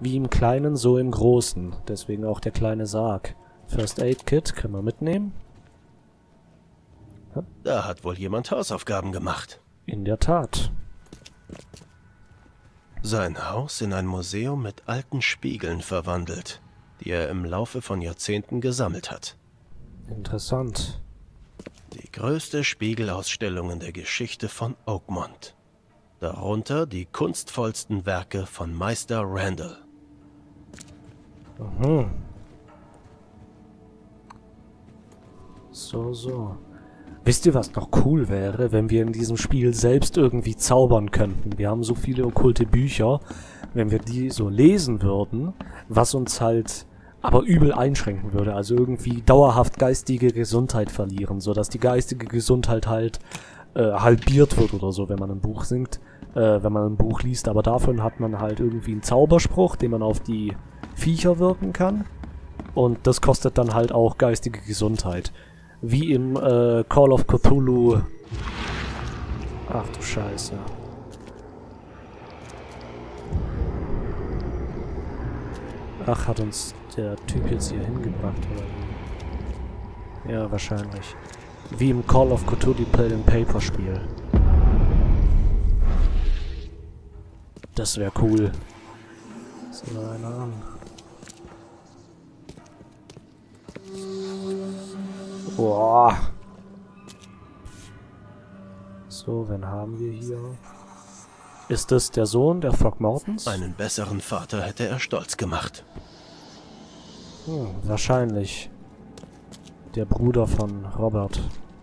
Wie im Kleinen, so im Großen. Deswegen auch der kleine Sarg. First Aid Kit können wir mitnehmen. Da hat wohl jemand Hausaufgaben gemacht. In der Tat. Sein Haus in ein Museum mit alten Spiegeln verwandelt, die er im Laufe von Jahrzehnten gesammelt hat. Interessant. Die größte Spiegelausstellung in der Geschichte von Oakmont. Darunter die kunstvollsten Werke von Meister Randall. Mhm. So. Wisst ihr, was noch cool wäre, wenn wir in diesem Spiel selbst irgendwie zaubern könnten? Wir haben so viele okkulte Bücher. Wenn wir die so lesen würden, was uns halt aber übel einschränken würde. Also irgendwie dauerhaft geistige Gesundheit verlieren, sodass die geistige Gesundheit halt halbiert wird oder so, wenn man ein Buch wenn man ein Buch liest. Aber davon hat man halt irgendwie einen Zauberspruch, den man auf die Viecher wirken kann. Und das kostet dann halt auch geistige Gesundheit. Wie im Call of Cthulhu. Ach du Scheiße. Ach, hat uns der Typ jetzt hier hingebracht, oder wie? Ja, wahrscheinlich. Wie im Call of Cthulhu Pen and Paper Spiel. Das wäre cool. So, einer an. Boah. So, wen haben wir hier? Ist das der Sohn der Throckmortons? Einen besseren Vater hätte er stolz gemacht. Wahrscheinlich. Der Bruder von Robert.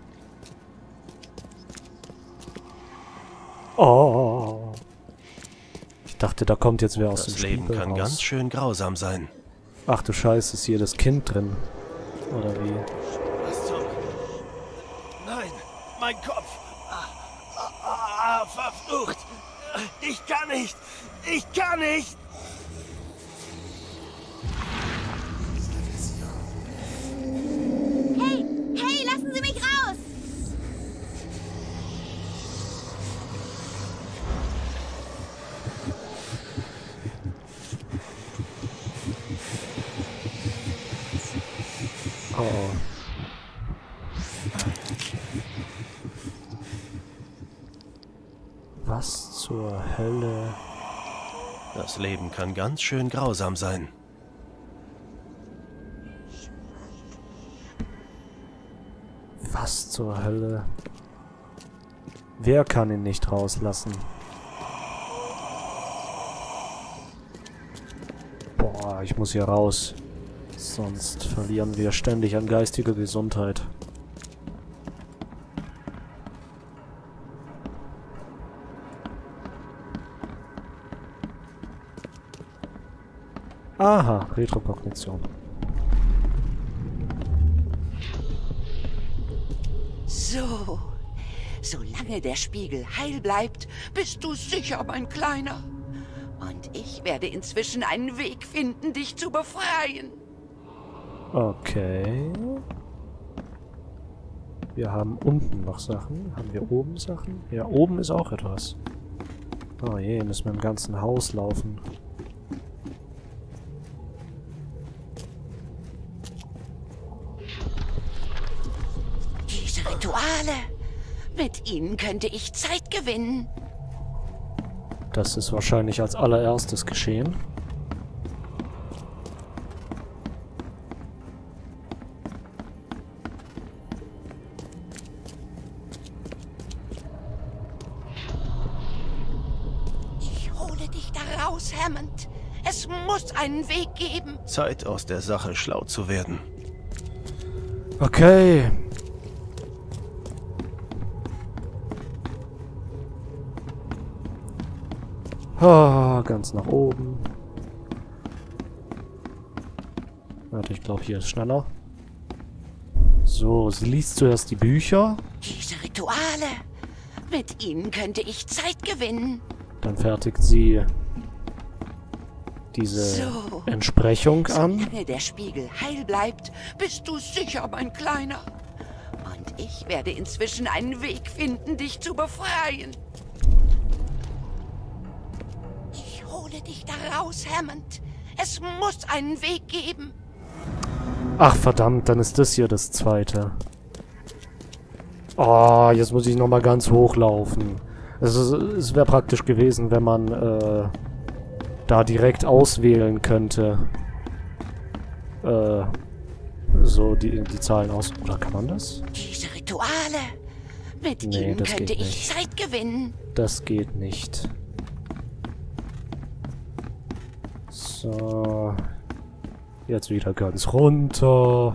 Oh. Ich dachte, da kommt jetzt wer aus dem Das Leben Spiegel kann raus. ganz schön grausam sein. Ach du Scheiße, ist hier das Kind drin? Oder wie? Was zum... Nein, mein Kopf! Verflucht! Ich kann nicht! Ich kann nicht! Hey, lassen Sie mich raus! Oh. Was zur Hölle? Das Leben kann ganz schön grausam sein. Was zur Hölle? Wer kann ihn nicht rauslassen? Boah, ich muss hier raus. Sonst verlieren wir ständig an geistiger Gesundheit. Aha, Retrokognition. So, solange der Spiegel heil bleibt, bist du sicher, mein Kleiner. Und ich werde inzwischen einen Weg finden, dich zu befreien. Okay. Wir haben unten noch Sachen. Haben wir oben Sachen? Ja, oben ist auch etwas. Oh je, müssen wir im ganzen Haus laufen. Diese Rituale, mit ihnen könnte ich Zeit gewinnen. Das ist wahrscheinlich als allererstes geschehen. Ich hole dich da raus, Hammond. Es muss einen Weg geben. Zeit, aus der Sache schlau zu werden. Okay. Ah, ganz nach oben. Warte, ich glaube, hier ist schneller. So, sie liest zuerst die Bücher. Diese Rituale, mit ihnen könnte ich Zeit gewinnen. Dann fertigt sie diese So. Entsprechung an. Solange der Spiegel heil bleibt, bist du sicher, mein Kleiner. Und ich werde inzwischen einen Weg finden, dich zu befreien. Ich hole Finde dich da raus, Hammond. Es muss einen Weg geben. Ach, verdammt, dann ist das hier das zweite. Oh, jetzt muss ich nochmal ganz hochlaufen. Es wäre praktisch gewesen, wenn man da direkt auswählen könnte. So die Zahlen aus... Oder kann man das? Diese Rituale. Mit Nee, ihnen das könnte geht ich nicht. Zeit gewinnen. Das geht nicht. So. Jetzt wieder ganz runter.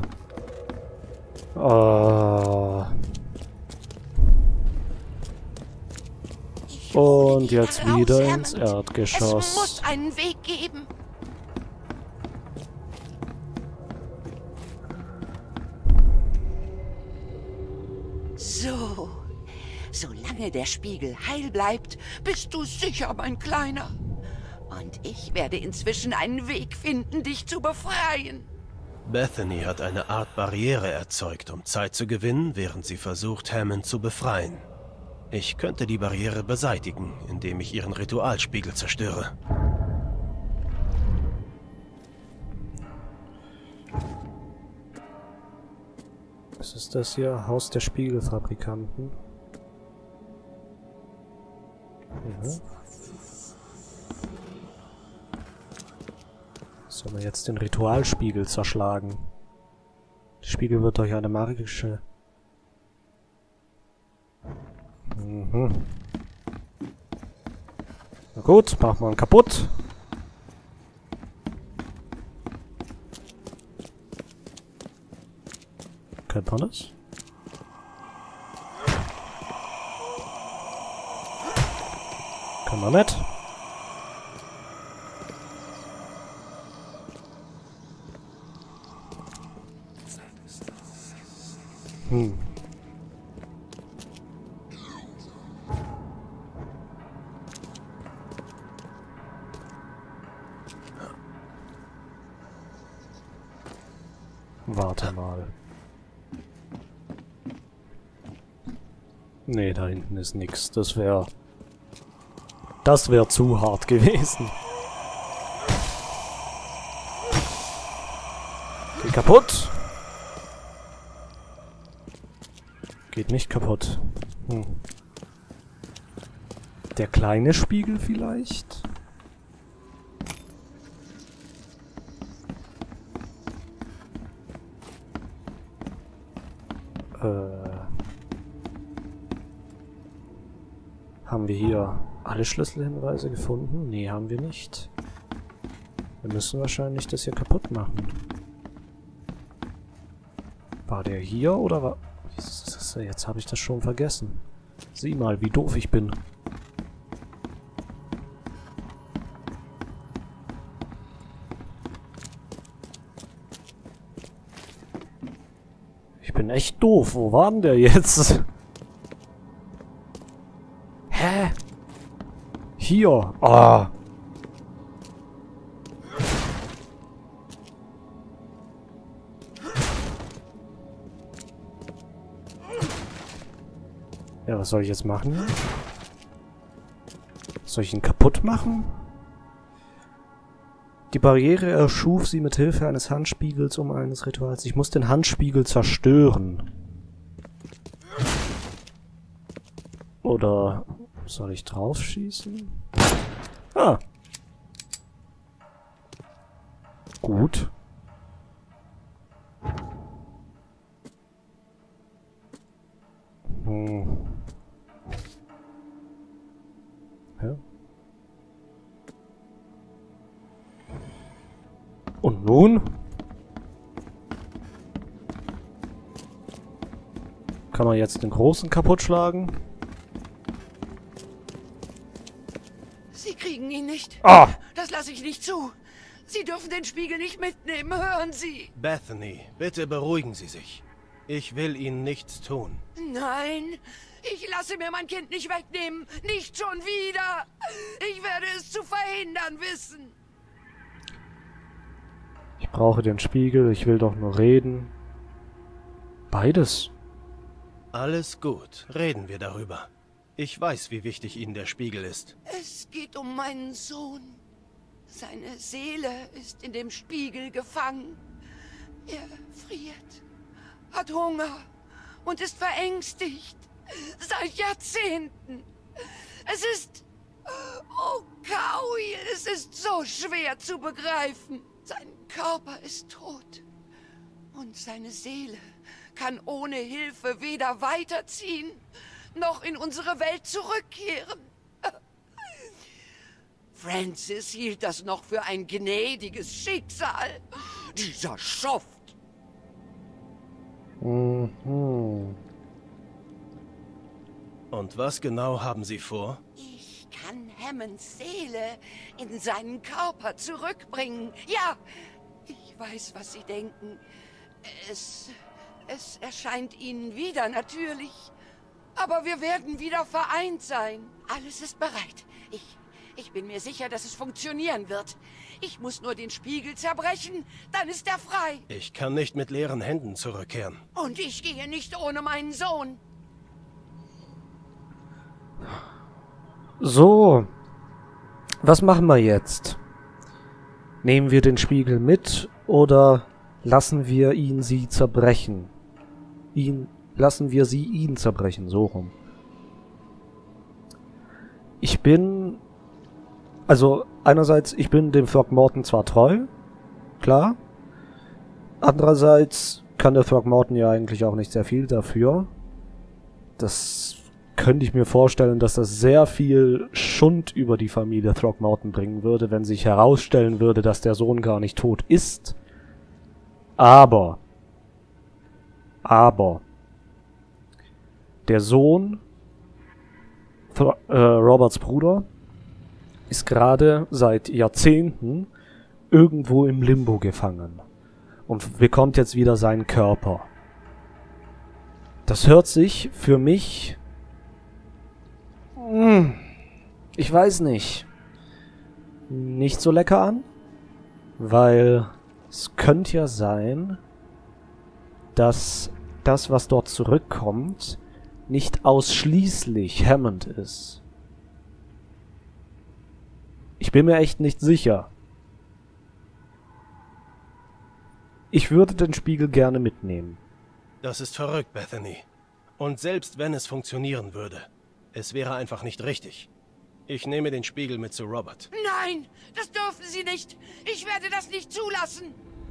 Ich hole Und dich jetzt da raus, wieder Hammond. ins Es muss Erdgeschoss. einen Weg geben. So. Solange der Spiegel heil bleibt, bist du sicher, mein Kleiner. Und ich werde inzwischen einen Weg finden, dich zu befreien. Bethany hat eine Art Barriere erzeugt, um Zeit zu gewinnen, während sie versucht, Hammond zu befreien. Ich könnte die Barriere beseitigen, indem ich ihren Ritualspiegel zerstöre. Was ist das hier? Haus der Spiegelfabrikanten. Ja. Sollen wir jetzt den Ritualspiegel zerschlagen? Der Spiegel wird durch eine magische... Mhm. Na gut, machen wir ihn kaputt. Kennt man das? Kann man nicht. Warte mal. Nee, da hinten ist nix. Das wäre zu hart gewesen. Geht kaputt. Geht nicht kaputt. Der kleine Spiegel vielleicht? Haben wir hier alle Schlüsselhinweise gefunden? Nee, haben wir nicht. Wir müssen wahrscheinlich das hier kaputt machen. War der hier oder war... Jetzt habe ich das schon vergessen. Sieh mal, wie doof ich bin. Ich bin echt doof. Wo war denn der jetzt? Hä? Hier. Ah. Ja, was soll ich jetzt machen? Soll ich ihn kaputt machen? Die Barriere erschuf sie mit Hilfe eines Handspiegels um eines Rituals. Ich muss den Handspiegel zerstören. Oder soll ich drauf schießen? Ah. Gut. Ja. Und nun? Kann man jetzt den Großen kaputt schlagen? Sie kriegen ihn nicht. Ah! Das lasse ich nicht zu. Sie dürfen den Spiegel nicht mitnehmen, hören Sie. Bethany, bitte beruhigen Sie sich. Ich will Ihnen nichts tun. Nein, ich lasse mir mein Kind nicht wegnehmen. Nicht schon wieder. Ich werde es zu verhindern wissen. Ich brauche den Spiegel, ich will doch nur reden. Beides. Alles gut, reden wir darüber. Ich weiß, wie wichtig Ihnen der Spiegel ist. Es geht um meinen Sohn. Seine Seele ist in dem Spiegel gefangen. Er friert, hat Hunger und ist verängstigt. Seit Jahrzehnten. Es ist... Oh, Kaui, es ist so schwer zu begreifen. Sein Körper ist tot. Und seine Seele kann ohne Hilfe weder weiterziehen, noch in unsere Welt zurückkehren. Francis hielt das noch für ein gnädiges Schicksal. Dieser Schuft. Mhm. Und was genau haben Sie vor? Ich kann Hammonds Seele in seinen Körper zurückbringen. Ja, ich weiß, was Sie denken. Es erscheint Ihnen wieder natürlich. Aber wir werden wieder vereint sein. Alles ist bereit. Ich bin mir sicher, dass es funktionieren wird. Ich muss nur den Spiegel zerbrechen, dann ist er frei. Ich kann nicht mit leeren Händen zurückkehren. Und ich gehe nicht ohne meinen Sohn. So, was machen wir jetzt? Nehmen wir den Spiegel mit oder lassen wir sie zerbrechen? Lassen wir ihn zerbrechen, so rum. Also einerseits, ich bin dem Throckmorton zwar treu, klar. Andererseits kann der Throckmorton ja eigentlich auch nicht sehr viel dafür. Das könnte ich mir vorstellen, dass das sehr viel Schund über die Familie Throckmorton bringen würde, wenn sich herausstellen würde, dass der Sohn gar nicht tot ist. Aber der Sohn, Roberts Bruder, ist gerade seit Jahrzehnten irgendwo im Limbo gefangen und bekommt jetzt wieder seinen Körper. Das hört sich für mich, ich weiß nicht so lecker an, weil es könnte ja sein, dass das, was dort zurückkommt, nicht ausschließlich Hammond ist. Ich bin mir echt nicht sicher. Ich würde den Spiegel gerne mitnehmen. Das ist verrückt, Bethany. Und selbst wenn es funktionieren würde, es wäre einfach nicht richtig. Ich nehme den Spiegel mit zu Robert. Nein, das dürfen Sie nicht. Ich werde das nicht zulassen.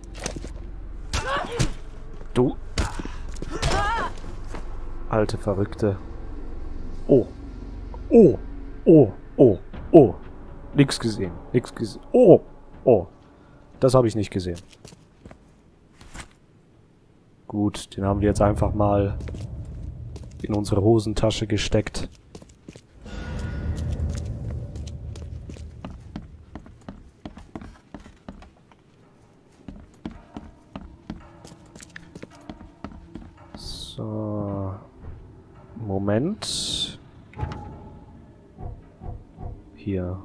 Du alte Verrückte. Oh. Oh. Oh. Oh. Oh. Nix gesehen. Nix gesehen. Oh. Oh. Das habe ich nicht gesehen. Gut, den haben wir jetzt einfach mal in unsere Hosentasche gesteckt. So. Moment. Hier.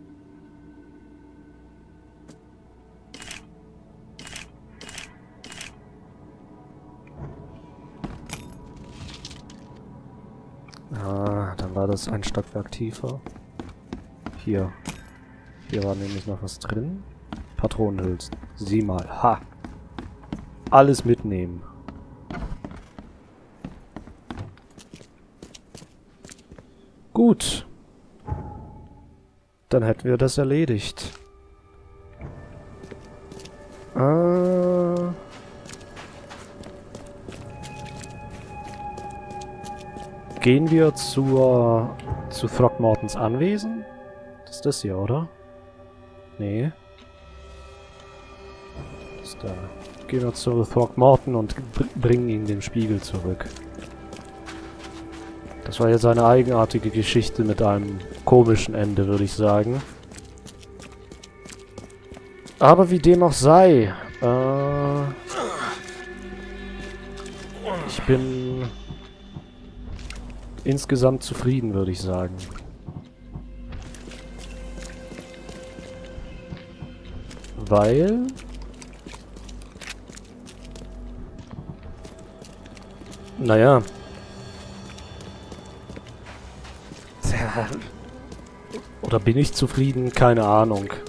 Ah, dann war das ein Stockwerk tiefer. Hier. Hier war nämlich noch was drin. Patronenhülsen. Sieh mal. Ha! Alles mitnehmen. Gut. Dann hätten wir das erledigt. Gehen wir zu Throckmortons Anwesen? Das ist das hier, oder? Nee. Das ist da. Gehen wir zu Throckmorton und bringen ihm den Spiegel zurück. Das war jetzt eine eigenartige Geschichte mit einem komischen Ende, würde ich sagen. Aber wie dem auch sei, ich bin insgesamt zufrieden, würde ich sagen. Weil naja. Oder bin ich zufrieden? Keine Ahnung.